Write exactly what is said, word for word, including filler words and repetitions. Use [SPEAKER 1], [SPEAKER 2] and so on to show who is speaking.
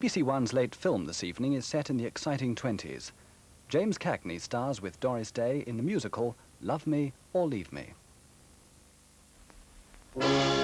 [SPEAKER 1] B B C one's late film this evening is set in the exciting twenties. James Cagney stars with Doris Day in the musical Love Me or Leave Me.